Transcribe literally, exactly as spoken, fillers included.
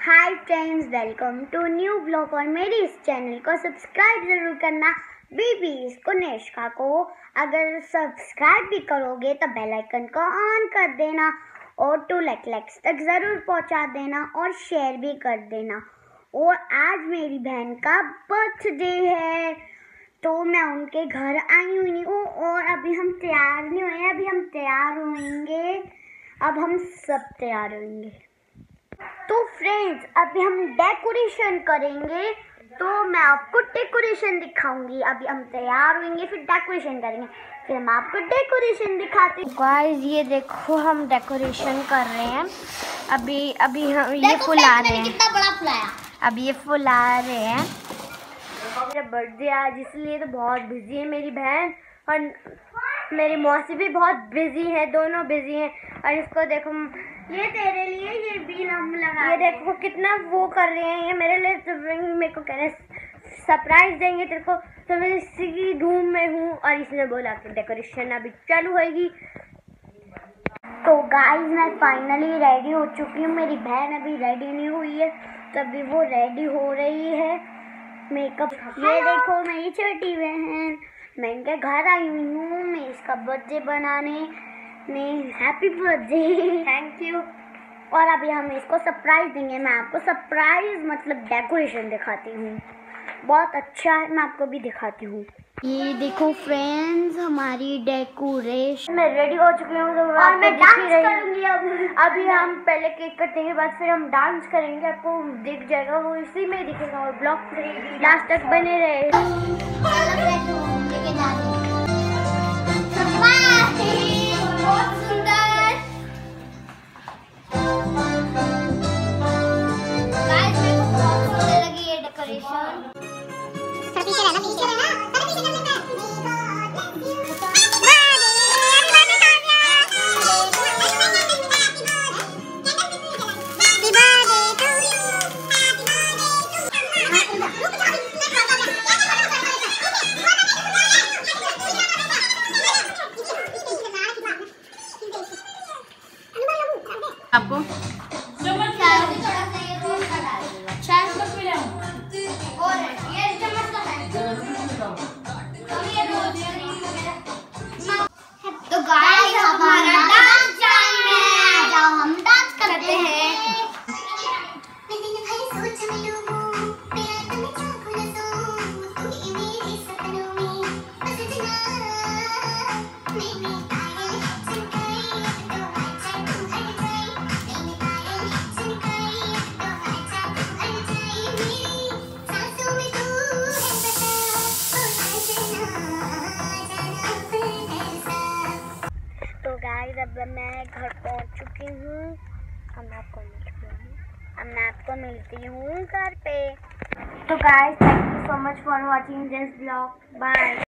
Hi friends, welcome to new blog. और मेरे इस चैनल को सब्सक्राइब ज़रूर करना। बेबी इसको नेश्का को अगर सब्सक्राइब भी करोगे तो बेल आइकन को ऑन कर देना और टू लाइक लाइक्स तक ज़रूर पहुंचा देना और शेयर भी कर देना। और आज मेरी बहन का बर्थडे है तो मैं उनके घर आई हुई हूँ और अभी हम तैयार नहीं हुए, अभी हम तैयार होंगे। अब हम सब तैयार होंगे। तो फ्रेंड्स, अभी हम डेकोरेशन करेंगे तो मैं आपको डेकोरेशन दिखाऊंगी। अभी हम तैयार होंगे, फिर डेकोरेशन करेंगे, फिर मैं आपको डेकोरेशन दिखाती हूँ। गाइस ये देखो, हम डेकोरेशन कर रहे हैं। अभी अभी हम ये फुला रहे हैं। कितना बड़ा फुलाया। अब ये फुला रहे हैं। मेरा बर्थडे आज इसलिए तो बहुत बिजी है मेरी बहन, और मेरी मौसी भी बहुत बिजी है, दोनों बिजी हैं। और इसको देखो, ये तेरे लिए ये भी हम लगा, ये देखो कितना वो कर रहे हैं ये मेरे लिए। तो मेरे को कह रहे सरप्राइज देंगे तेरे को, तो मैं इसी धूम में हूँ। और इसने बोला कि डेकोरेशन अभी चालू होगी। तो गाइस मैं फाइनली रेडी हो चुकी हूँ। मेरी बहन अभी रेडी नहीं हुई है, तभी वो रेडी हो रही है। मेकअप, ये देखो मेरी छोटी बहन, मैं इनके घर आई हुई हूँ। मैं इसका बर्थडे बनाने में, हैप्पी बर्थडे, थैंक यू। और अभी हम इसको सरप्राइज देंगे। मैं आपको सरप्राइज मतलब डेकोरेशन दिखाती हूँ, बहुत अच्छा है, मैं आपको भी दिखाती हूँ। ये देखो फ्रेंड्स, हमारी डेकोरेशन। मैं रेडी हो चुकी हूँ तो और मैं डांस करूँगी। अब अभी हम पहले केक कटने के बाद फिर हम डांस करेंगे, आपको दिख जाएगा, वो इसी में दिखेगा। और ब्लॉग लास्ट तक बने रहे। आपको तो गाइस हमारा डांस टाइम है, जाओ हम डांस करते हैं। अब मैं घर पहुंच चुकी हूँ। अब मैं आपको मिलती हूँ अब मैं आपको मिलती हूँ घर पे। तो guys, thank you so much for watching this blog. Bye.